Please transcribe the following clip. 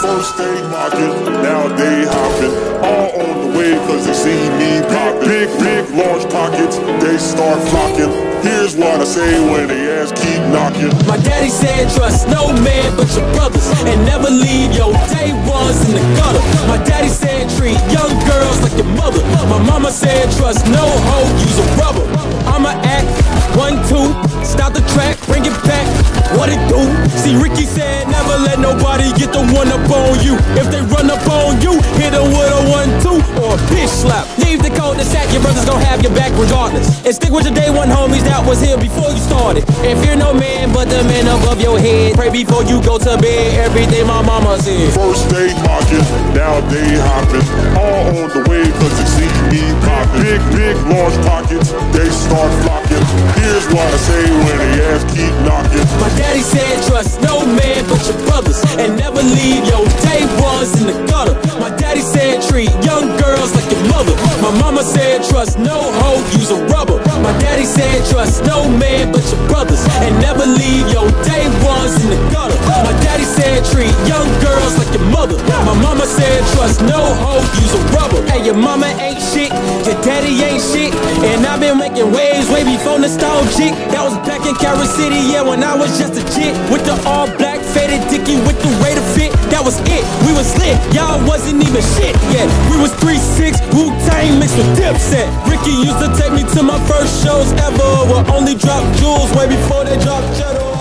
First they mocking, now they hopping. All on the way cause they see me popping. Big, large pockets, they start flocking. Here's what I say when they ass keep knocking. My daddy said trust no man but your brothers, and never leave your day ones in the gutter. My daddy said treat young girls like your mother. My mama said trust no hoe, use a rubber. I'ma act 1, 2, stop the track, bring it back. What it do? See, Ricky said never let nobody get the one up on you. If they run up on you, hit them with a 1, 2 or a bitch slap. Leave the cul-de-sac, your brothers gon' have your back regardless. And stick with your day one homies that was here before you started. And fear no man but the man above your head. Pray before you go to bed, everything my mama said. First they mocking, now they hopping. All on the way cause they see me popping. Big, large pockets, they start flocking. Here's what I say when they ass keep knocking. My daddy said trust no man but your brothers, and never leave your day ones in the gutter. My daddy said treat young girls like your mother. My mama said trust no hoe, use a rubber. My daddy said trust no man but your brothers, and never leave your day ones in the gutter. My daddy said treat young girls like your mother. My mama said trust no hoe, use a rubber. Hey, your mama ain't shit, your daddy ain't shit, and I've been making waves way before nostalgic. That was back in Carol City, yeah, when I was just a chick, with the all black faded dickie with the Raider fit. That was it, we was lit, y'all wasn't even shit yet. We was 3-6, Wu-Tang mixed with Dipset. Ricky used to take me to my first shows ever, where only dropped jewels way before they dropped Cheddar.